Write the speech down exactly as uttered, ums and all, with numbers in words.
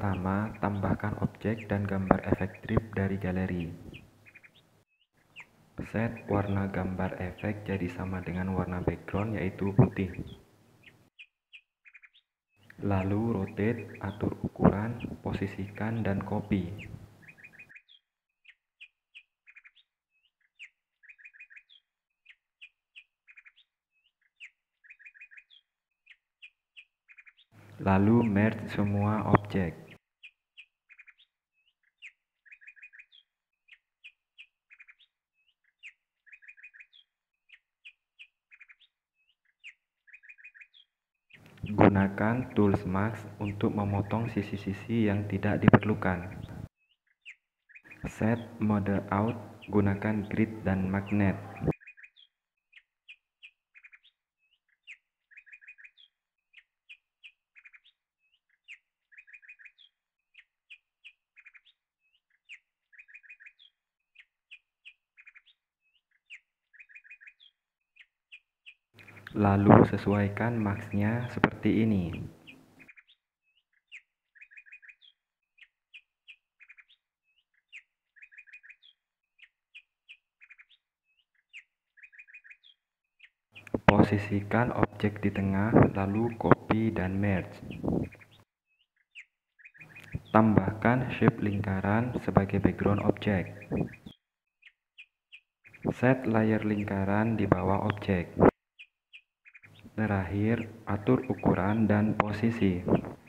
Pertama, tambahkan objek dan gambar efek drip dari galeri. Set warna gambar efek jadi sama dengan warna background, yaitu putih. Lalu rotate, atur ukuran, posisikan, dan copy. Lalu merge semua objek. Gunakan tools mask untuk memotong sisi-sisi yang tidak diperlukan. Set mode out, gunakan grid dan magnet. Lalu sesuaikan masknya seperti ini. Posisikan objek di tengah, lalu copy dan merge. Tambahkan shape lingkaran sebagai background objek. Set layer lingkaran di bawah objek. Terakhir, atur ukuran dan posisi.